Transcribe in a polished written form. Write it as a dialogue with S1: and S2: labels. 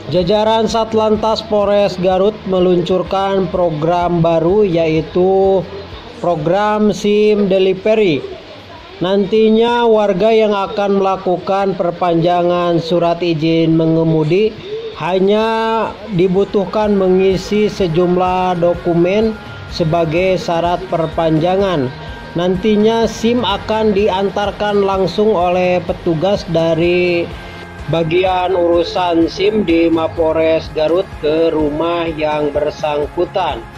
S1: Jajaran Satlantas Polres Garut meluncurkan program baru, yaitu program SIM Delivery. Nantinya warga yang akan melakukan perpanjangan surat izin mengemudi hanya dibutuhkan mengisi sejumlah dokumen sebagai syarat perpanjangan. Nantinya SIM akan diantarkan langsung oleh petugas dari bagian urusan SIM di Mapolres Garut ke rumah yang bersangkutan.